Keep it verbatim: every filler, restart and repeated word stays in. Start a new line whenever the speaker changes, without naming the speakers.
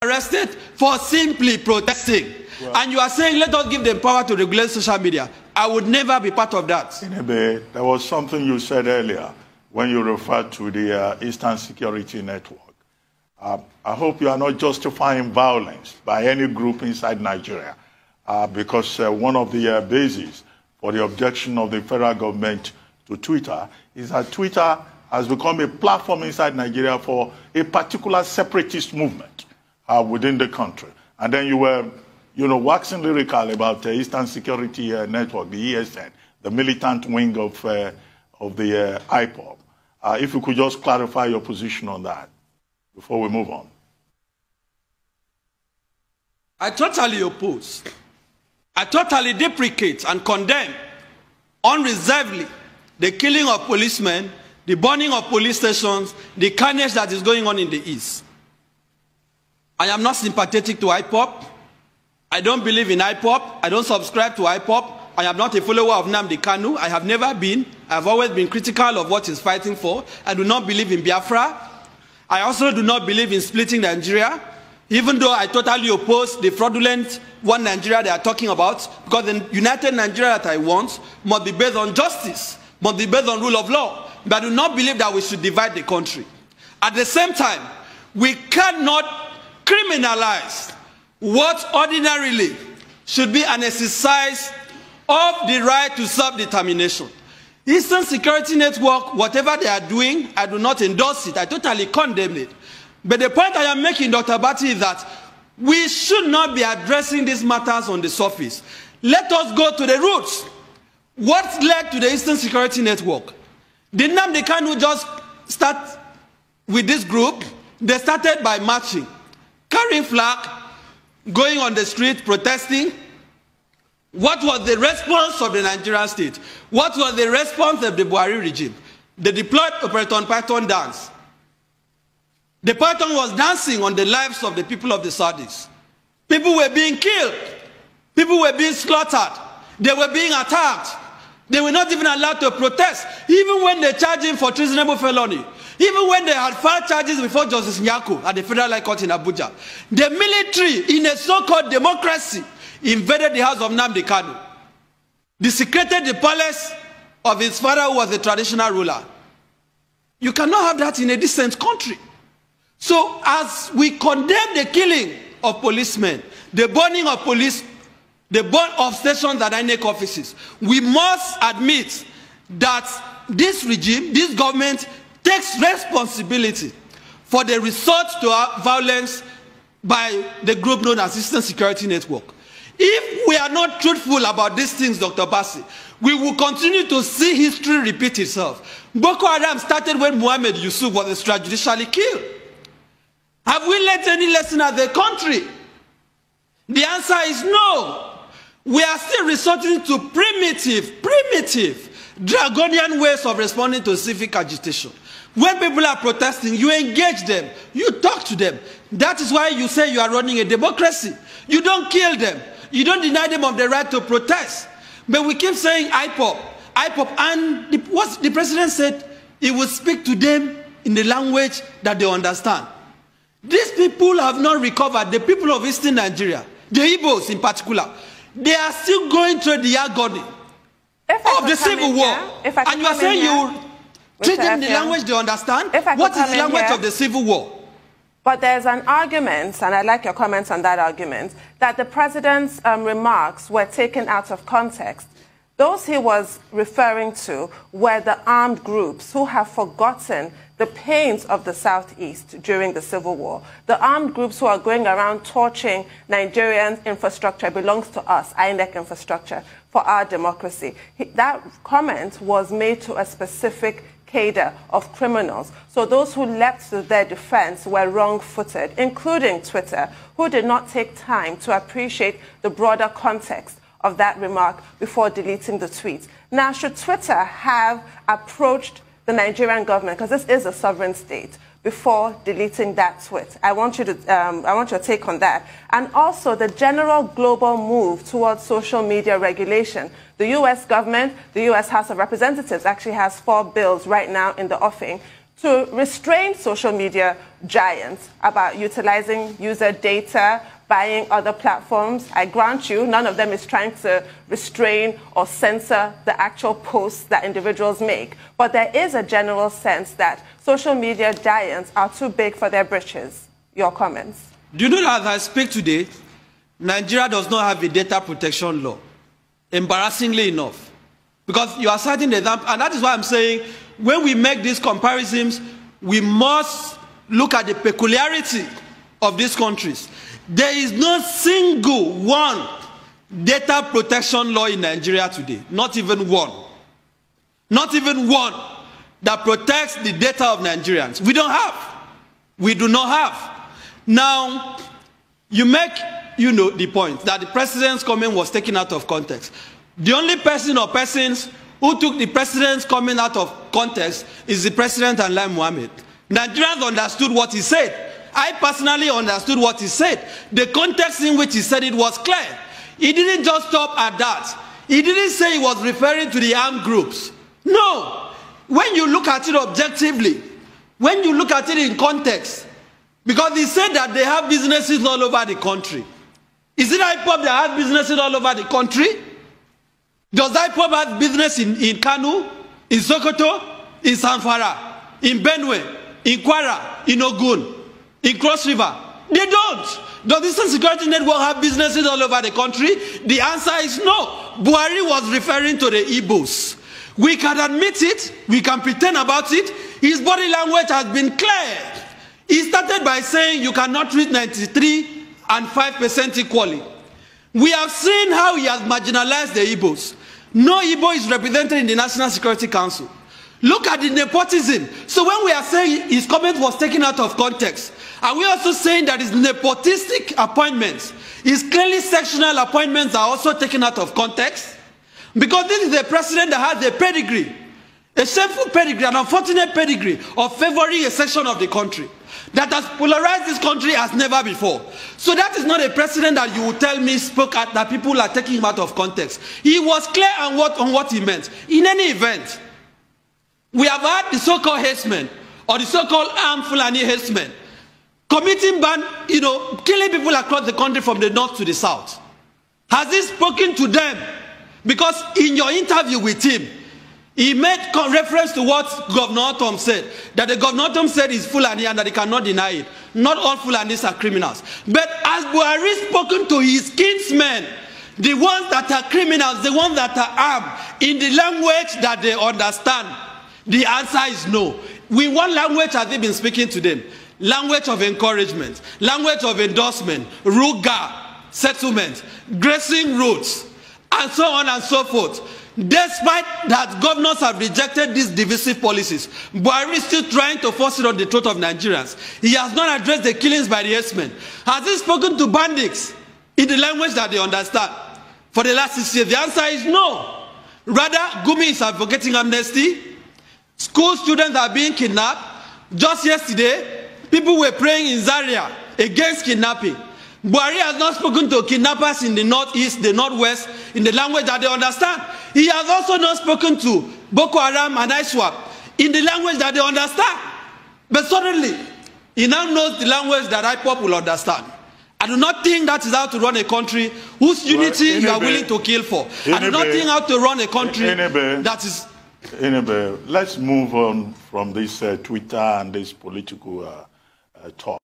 arrested for simply protesting. Well, and you are saying, let us give them power to regulate social media. I would never be part of that.
Inebe, there was something you said earlier when you referred to the uh, Eastern Security Network. Uh, I hope you are not justifying violence by any group inside Nigeria, uh, because uh, one of the uh, bases for the objection of the federal government to Twitter is that Twitter has become a platform inside Nigeria for a particular separatist movement uh, within the country. And then you were, you know, waxing lyrical about the Eastern Security uh, Network, the E S N, the militant wing of, uh, of the uh, I P O B. Uh, if you could just clarify your position on that before we move on.
I totally oppose. I totally deprecate and condemn unreservedly the killing of policemen, the burning of police stations, the carnage that is going on in the East. I am not sympathetic to I P O B. I don't believe in I P O B. I don't subscribe to I P O B. I am not a follower of Nnamdi Kanu. I have never been. I have always been critical of what he's fighting for. I do not believe in Biafra. I also do not believe in splitting Nigeria, even though I totally oppose the fraudulent one Nigeria they are talking about, because the united Nigeria that I want must be based on justice, must be based on rule of law. But I do not believe that we should divide the country. At the same time, we cannot criminalize what ordinarily should be an exercise of the right to self-determination. Eastern Security Network, whatever they are doing, I do not endorse it. I totally condemn it. But the point I am making, Doctor Bati, is that we should not be addressing these matters on the surface. Let us go to the roots. What led to the Eastern Security Network? Did Nnamdi Kanu just start with this group? They started by marching, carrying flag, going on the street, protesting. What was the response of the Nigerian state? What was the response of the Buhari regime? They deployed Operation Python dance. The Python was dancing on the lives of the people of the Saudis. People were being killed. People were being slaughtered. They were being attacked. They were not even allowed to protest, even when they charged him for treasonable felony. Even when they had filed charges before Justice Nyako at the Federal High Court in Abuja. The military, in a so-called democracy, invaded the house of Nnamdi Kanu, desecrated the palace of his father, who was a traditional ruler. You cannot have that in a decent country. So as we condemn the killing of policemen, the burning of police, the burn of stations and I N E C offices, we must admit that this regime, this government, takes responsibility for the resort to violence by the group known as Eastern Security Network. If we are not truthful about these things, Doctor Bassi, we will continue to see history repeat itself. Boko Haram started when Muhammad Yusuf was extrajudicially killed. Have we learned any lesson as a country? The answer is no. We are still resorting to primitive, primitive, draconian ways of responding to civic agitation. When people are protesting, you engage them, you talk to them. That is why you say you are running a democracy. You don't kill them. You don't deny them of the right to protest. But we keep saying I P O B, I P O B, and the, what the president said, he will speak to them in the language that they understand. These people have not recovered. The people of Eastern Nigeria, the Igbos in particular, they are still going through the agony of the civil war. And you are saying you treat them in the language they understand? What is the language here of the civil war?
But there's an argument, and I'd like your comments on that argument, that the president's um, remarks were taken out of context. Those he was referring to were the armed groups who have forgotten the pains of the Southeast during the Civil War. The armed groups who are going around torching Nigerian infrastructure belongs to us, I N E C infrastructure, for our democracy. He, that comment was made to a specific cadre of criminals. So those who leapt to their defense were wrong-footed, including Twitter, who did not take time to appreciate the broader context of that remark before deleting the tweet. Now, should Twitter have approached the Nigerian government, because this is a sovereign state, before deleting that tweet? I want you to, um, I want your take on that. And also the general global move towards social media regulation. The U S government, the U S House of Representatives actually has four bills right now in the offing to restrain social media giants about utilizing user data, buying other platforms. I grant you, none of them is trying to restrain or censor the actual posts that individuals make. But there is a general sense that social media giants are too big for their britches. Your comments?
Do you know that as I speak today, Nigeria does not have a data protection law? Embarrassingly enough. Because you are citing the example, and that is why I'm saying when we make these comparisons, we must look at the peculiarity of these countries. There is no single one data protection law in Nigeria today. Not even one. Not even one that protects the data of Nigerians. We don't have. We do not have. Now, you make, you know, the point that the president's comment was taken out of context. The only person or persons who took the president's comment out of context is the president and Lai Mohammed. Nigerians understood what he said. I personally understood what he said. The context in which he said it was clear. He didn't just stop at that. He didn't say he was referring to the armed groups. No. When you look at it objectively, when you look at it in context, because he said that they have businesses all over the country. Is it I P O B that has businesses all over the country? Does I P O B have business in, in Kanu, in Sokoto, in Zamfara, in Benue, in Kwara, in Ogun, in Cross River? They don't. Does the Eastern Security Network have businesses all over the country? The answer is no. Buhari was referring to the Igbos. We can admit it. We can pretend about it. His body language has been clear. He started by saying you cannot treat ninety-three and five percent equally. We have seen how he has marginalized the Igbos. No Igbo is represented in the National Security Council. Look at the nepotism. So when we are saying his comment was taken out of context, are we also saying that his nepotistic appointments, his clearly sectional appointments are also taken out of context? Because this is a president that has a pedigree, a shameful pedigree, an unfortunate pedigree of favoring a section of the country that has polarized this country as never before. So that is not a precedent that you will tell me spoke at, that people are taking him out of context. He was clear on what, on what he meant. In any event, we have had the so-called herdsmen, or the so-called armed Fulani herdsmen, committing ban, you know, killing people across the country from the north to the south. Has he spoken to them? Because in your interview with him, he made reference to what Governor Tom said, that the Governor Tom said is Fulani and that he cannot deny it. Not all Fulanis are criminals. But as Buhari spoken to his kinsmen, the ones that are criminals, the ones that are armed, in the language that they understand, the answer is no. We want language has he been speaking to them. Language of encouragement, language of endorsement, ruga, settlement, grazing roads, and so on and so forth. Despite that governors have rejected these divisive policies, Buhari is still trying to force it on the throat of Nigerians. He has not addressed the killings by the herdsmen. Has he spoken to bandits in the language that they understand? For the last six years, the answer is no. Rather, Gumi is advocating amnesty. School students are being kidnapped. Just yesterday, people were praying in Zaria against kidnapping. Buhari has not spoken to kidnappers in the northeast, the northwest, in the language that they understand. He has also not spoken to Boko Haram and ISWAP in the language that they understand. But suddenly, he now knows the language that I P O B will understand. I do not think that is how to run a country whose unity well, you are willing to kill for. I do not think how to run a country Enebe, that is...
Enebe, let's move on from this uh, Twitter and this political uh, uh, talk.